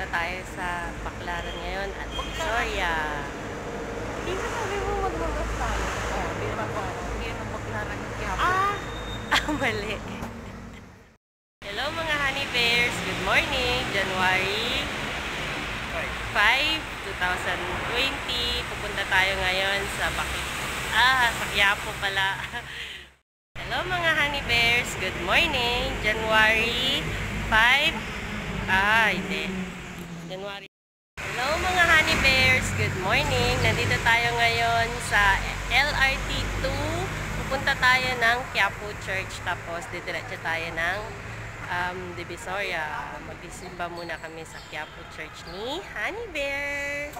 tayo sa Baclaran ngayon at Divisoria. Hindi mo sabi mo magwagas tayo. Oo, hindi naman ko ano. Hindi naman Baclaran yung Quiapo. Mali. Hello mga honey bears. Good morning. January 5, 2020. Pupunta tayo ngayon sa sa Quiapo pala. Hello mga honey bears. Good morning. January 5. Hindi. January. Hello mga honey bears. Good morning. Nandito tayo ngayon sa LRT2. Pupunta tayo ng Quiapo Church. Tapos didiretso tayo ng Divisoria. Magsisimba muna kami sa Quiapo Church ni Honey Bear.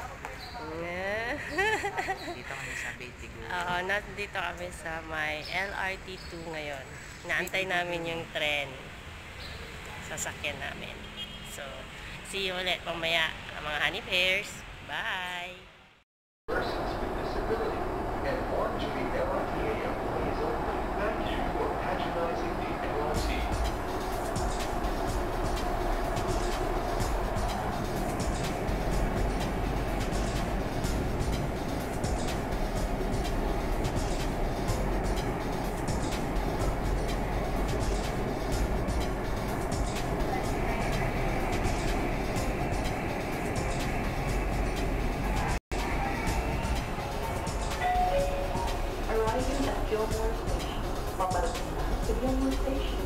Dito kami sa Betigo. Oo, nandito kami sa may LRT2 ngayon. Naantay namin yung tren. Sasakyan namin. So, see you ulit mamaya mga Honey Bears. Bye! Arriving at Gilmore Station. Paparating na sa Gilmore Station.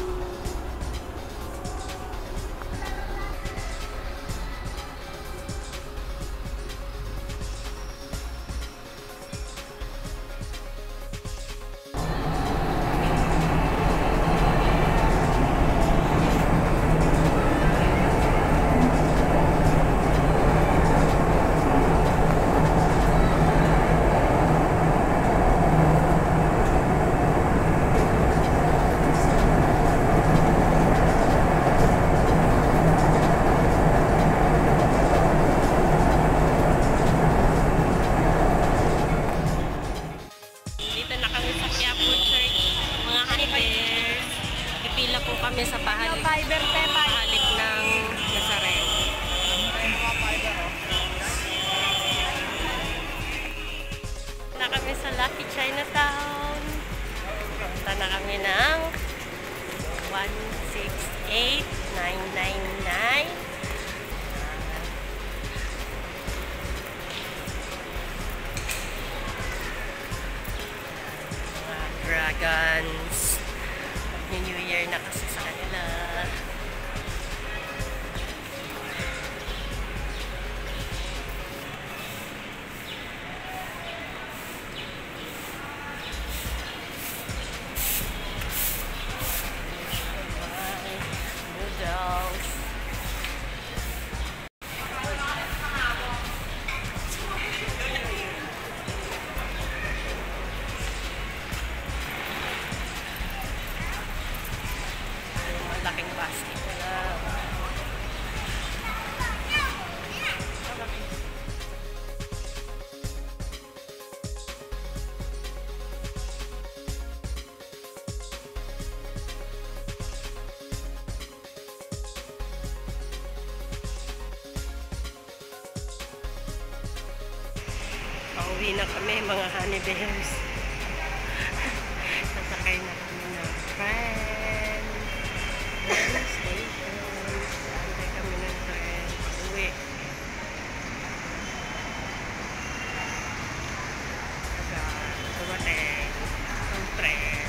Pipila po kami sa pahalik ng Nazaret. Na kami sa Lucky Chinatown. Punta na kami ng 168999. Dragons. New Year na kasi sa kanila. Noodles. Laking basket na. Pauwi na kami mga honey bears. Sasakay na kami ng friend. Station. Antay kami ng tren. Uwi. Dumating ang tren.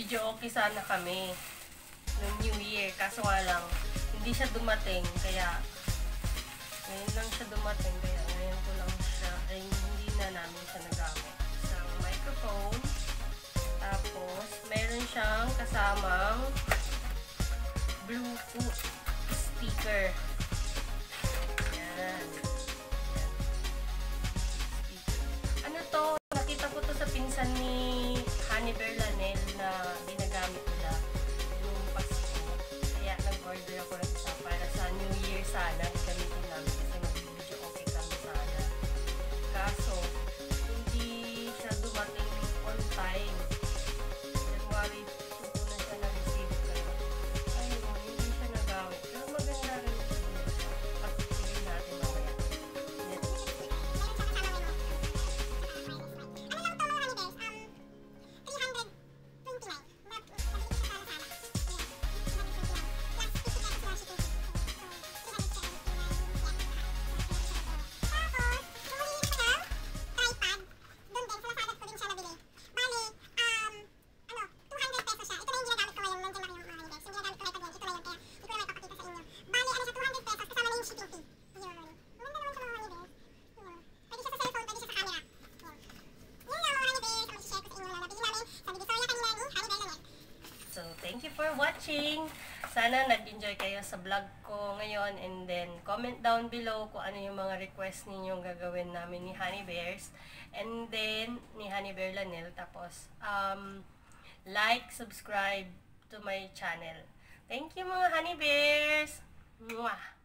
Nag-video okay sana kami noong New Year. Kaso nga lang, hindi siya dumating. Kaya, ngayon lang siya dumating. Kaya ngayon ko lang siya, ay hindi na namin siya nagamit. Isang microphone. Tapos, meron siyang kasamang Bluetooth speaker. Yan. Ano to? Nakita ko to sa pinsan ni Honey Bear Lanel na ginagamit nila yung Pasko. Kaya nag-order ako ng isa para sa New Year sana. Gamitin namin kasi mag-video okay kami sana. Kaso, hindi siya dumating on time. January 2 na siya na-receive. Kaya, ayun, hindi siya nagamit. Pero maganda rin ito. Patutuloy natin mamaya. So, thank you for watching. Sana nag-enjoy kayo sa vlog ko ngayon. And then, comment down below kung ano yung mga request ninyong gagawin namin ni Honey Bears. And then, ni Honey Bear Lanel. Tapos, like, subscribe to my channel. Thank you mga Honey Bears! Mwah!